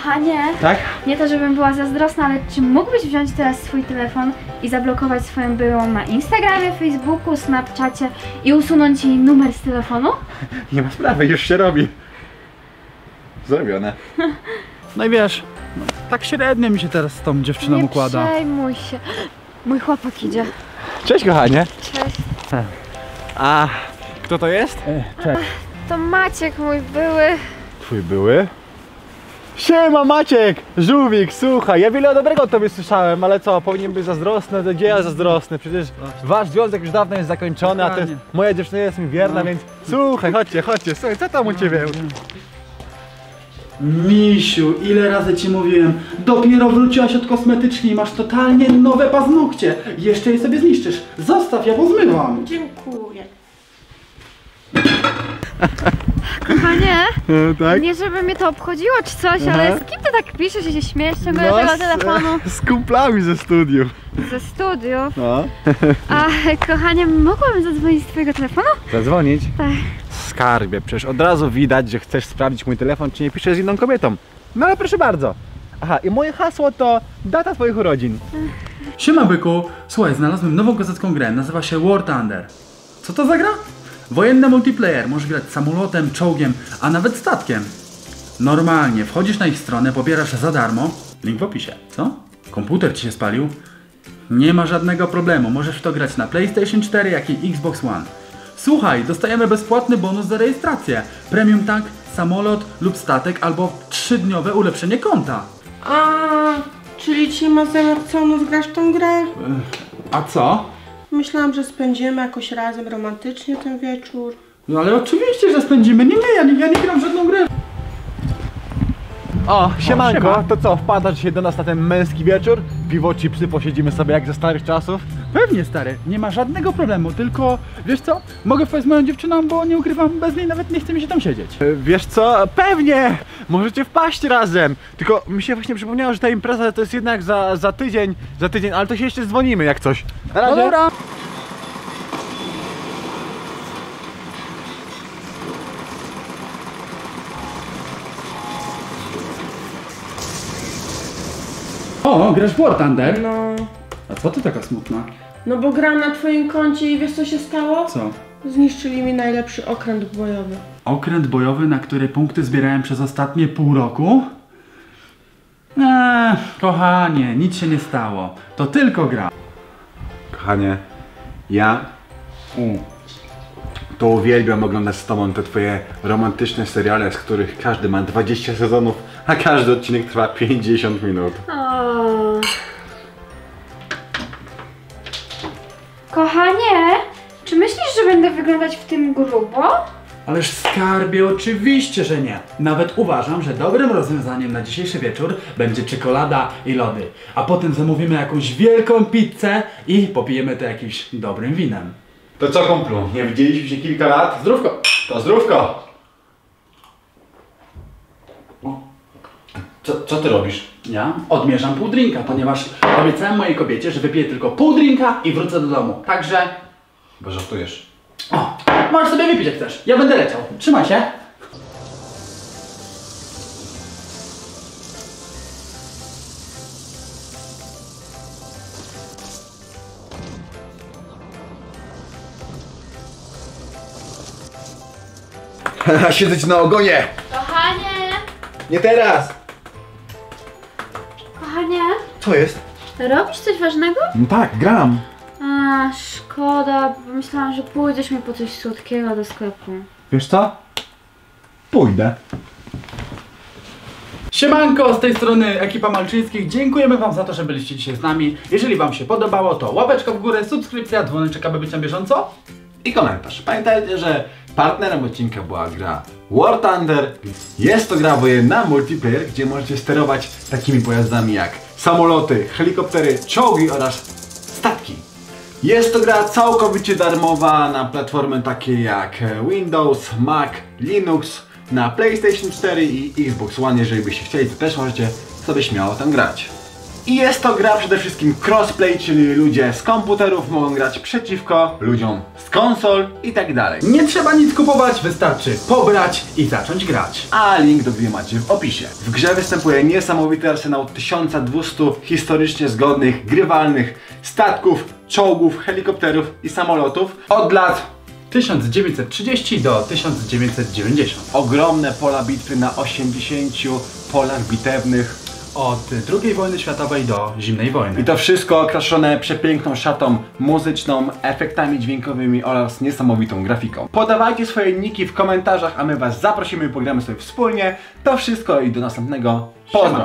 Kochanie, tak? Nie to, żebym była zazdrosna, ale czy mógłbyś wziąć teraz swój telefon i zablokować swoją byłą na Instagramie, Facebooku, Snapchacie i usunąć jej numer z telefonu? Nie ma sprawy, już się robi. Zrobione. No i wiesz, no, tak średnio mi się teraz z tą dziewczyną układa. Nie przejmuj się. Mój chłopak idzie. Cześć kochanie. Cześć. A kto to jest? Cześć. To Maciek, mój były. Twój były? Siema Maciek! Żółwik, słuchaj, ja wiele dobrego o tobie słyszałem, ale co, powinien być zazdrosny, to gdzie ja zazdrosny? Przecież wasz związek już dawno jest zakończony, a to jest, moja dziewczyna jest mi wierna, więc słuchaj, chodźcie, słuchaj, co tam u ciebie? Misiu, ile razy ci mówiłem, dopiero wróciłaś od kosmetyczki i masz totalnie nowe paznokcie. Jeszcze je sobie zniszczysz. Zostaw, ja pozmywam. Dziękuję. Kochanie, Tak? nie żeby mnie to obchodziło czy coś, ale z kim ty tak piszesz i się śmiejesz ciągle do tego telefonu? Z kumplami ze studiów. Ze studiów. No. A kochanie, mogłabym zadzwonić z twojego telefonu? Zadzwonić? Tak. Skarbie, przecież od razu widać, że chcesz sprawdzić mój telefon, czy nie piszesz z inną kobietą. No ale proszę bardzo. Aha, i moje hasło to data twoich urodzin. Siema byku, słuchaj, znalazłem nową kozacką grę, nazywa się War Thunder. Co to za gra? Wojenny multiplayer, możesz grać samolotem, czołgiem, a nawet statkiem. Normalnie, wchodzisz na ich stronę, pobierasz za darmo, link w opisie, co? Komputer ci się spalił? Nie ma żadnego problemu, możesz w to grać na PlayStation 4, jak i Xbox One. Słuchaj, dostajemy bezpłatny bonus za rejestrację, premium tank, samolot lub statek albo 3-dniowe ulepszenie konta. A, czyli ci ma zamiar całą noc grać w tą grę? A co? Myślałam, że spędzimy jakoś razem romantycznie ten wieczór. No ale oczywiście, że spędzimy. Ja nie gram w żadną grę. O, siemanko, siema. to co, wpadasz się do nas na ten męski wieczór? Piwo, chipsy, posiedzimy sobie jak ze starych czasów? Pewnie stary, nie ma żadnego problemu, tylko wiesz co? Mogę wpaść z moją dziewczyną, bo nie ukrywam, bez niej nawet nie chce mi się tam siedzieć. Wiesz co, pewnie! Możecie wpaść razem! Tylko mi się właśnie przypomniało, że ta impreza to jest jednak za tydzień, ale to się jeszcze dzwonimy jak coś. Na razie. No dobra. O, grasz w War Thunder? No. A co ty taka smutna? No bo gram na twoim koncie i wiesz co się stało? Co? Zniszczyli mi najlepszy okręt bojowy. Okręt bojowy, na który punkty zbierałem przez ostatnie pół roku? Kochanie, nic się nie stało. To tylko gra. Kochanie, ja to uwielbiam oglądać z tobą te twoje romantyczne seriale, z których każdy ma 20 sezonów, a każdy odcinek trwa 50 minut. Kochanie, czy myślisz, że będę wyglądać w tym grubo? Ależ skarbie, oczywiście, że nie. Nawet uważam, że dobrym rozwiązaniem na dzisiejszy wieczór będzie czekolada i lody. A potem zamówimy jakąś wielką pizzę i popijemy to jakimś dobrym winem. To co, kumplu? Nie widzieliśmy się kilka lat? Zdrówko! To zdrówko! Co ty robisz? Ja odmierzam pół drinka, ponieważ obiecałem mojej kobiecie, że wypiję tylko pół drinka i wrócę do domu. Także... Bo żartujesz. O, możesz sobie wypić jak chcesz. Ja będę leciał. Trzymaj się. Siedzę ci na ogonie! Kochanie! Nie teraz! Kochanie, Co jest? robisz coś ważnego? No tak, gram. A, szkoda, bo myślałam, że pójdziesz mi po coś słodkiego do sklepu. Wiesz co? Pójdę. Siemanko, z tej strony ekipa Malczyńskich. Dziękujemy wam za to, że byliście dzisiaj z nami. Jeżeli wam się podobało, to łapeczka w górę, subskrypcja, dzwoneczek, aby być na bieżąco. I komentarz. Pamiętajcie, że partnerem odcinka była gra War Thunder. Jest to gra wojenna, multiplayer, gdzie możecie sterować takimi pojazdami jak samoloty, helikoptery, czołgi oraz statki. Jest to gra całkowicie darmowa na platformy takie jak Windows, Mac, Linux, na PlayStation 4 i Xbox One. Jeżeli byście chcieli, to też możecie sobie śmiało tam grać. I jest to gra przede wszystkim crossplay, czyli ludzie z komputerów mogą grać przeciwko ludziom z konsol i tak dalej. Nie trzeba nic kupować, wystarczy pobrać i zacząć grać. A link do gry macie w opisie. W grze występuje niesamowity arsenał 1200 historycznie zgodnych, grywalnych statków, czołgów, helikopterów i samolotów od lat 1930 do 1990. ogromne pola bitwy na 80 polach bitewnych. Od II wojny światowej do zimnej wojny. I to wszystko okraszone przepiękną szatą muzyczną, efektami dźwiękowymi oraz niesamowitą grafiką. Podawajcie swoje niki w komentarzach, a my was zaprosimy i pogramy sobie wspólnie. To wszystko i do następnego. Pozdro!